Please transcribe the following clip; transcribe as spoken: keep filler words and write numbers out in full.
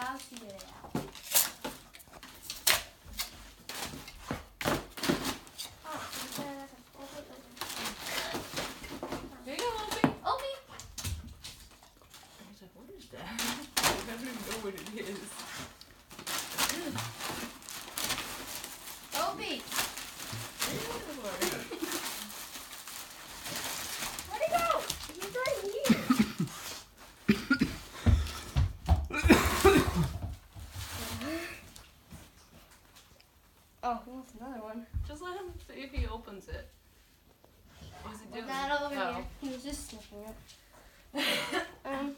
I'll figure it out. Oh, here you go, Opie. Opie! I was like, what is that? I don't even know what it is. Opie! Where'd Where'd he go? He's right here. Oh, he wants another one. Just let him see if he opens it. What's he doing? Not over Oh. here. He was just sniffing it. um.